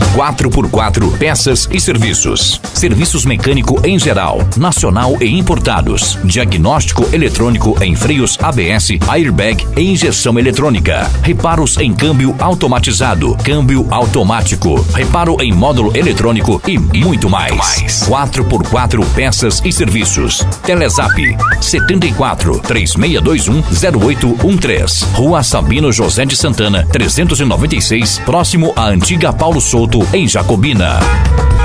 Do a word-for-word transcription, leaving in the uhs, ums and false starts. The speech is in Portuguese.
quatro por quatro Peças e Serviços. Serviços mecânico em geral, nacional e importados. Diagnóstico eletrônico em freios A B S, airbag e injeção eletrônica. Reparos em câmbio automatizado, câmbio automático, reparo em módulo eletrônico e muito mais. quatro por quatro Peças e Serviços. Telezap setenta e quatro, três seis dois um, zero oito um três. Rua Sabino José de Santana, trezentos e noventa e seis, próximo à antiga Paulo Souto, em Jacobina.